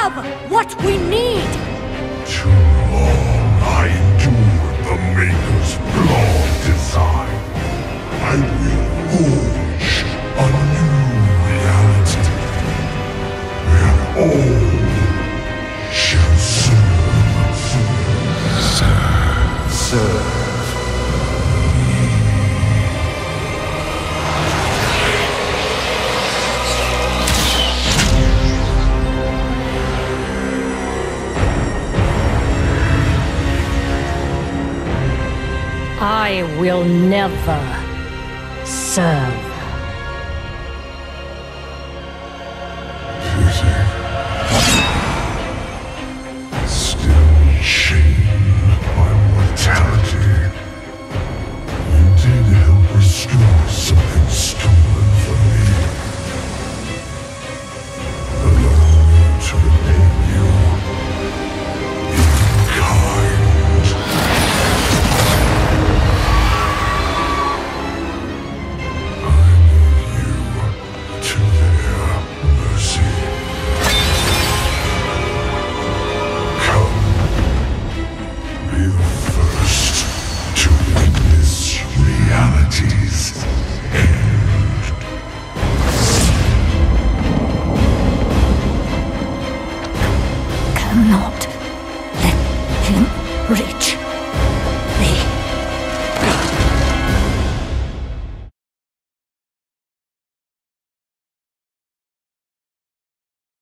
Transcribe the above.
have what we need! Too long I endured the Maker's flawed design. I will forge a new reality, where all shall serve. I will never serve.